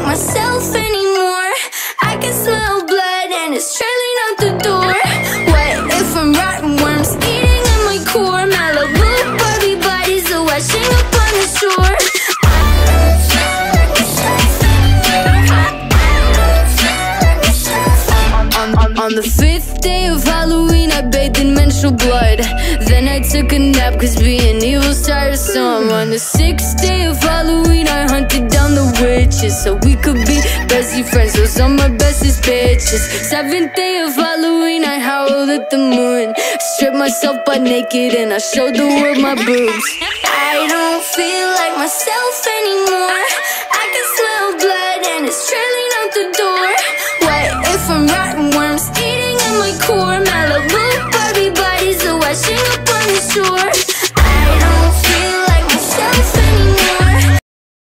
myself anymore. I can smell blood and it's trailing out the door. What if I'm rotten worms eating at my core? Malibu, Barbie bodies are washing up on the shore. On the 5th day of Halloween, I bathed in menstrual blood. Then I took a nap, cause being evil's tiresome. On the 6th day of Halloween, I hunted down the witches, so we could be bestie friends. Those are my bestest bitches. 7th day of Halloween, I howled at the moon. Stripped myself butt naked and I showed the world my boobs. I don't feel like myself anymore. I can smell blood and it's trailing out the door. What if I'm rotten worms eating at my core? Malibu, Barbie bodies are washing up on the shore.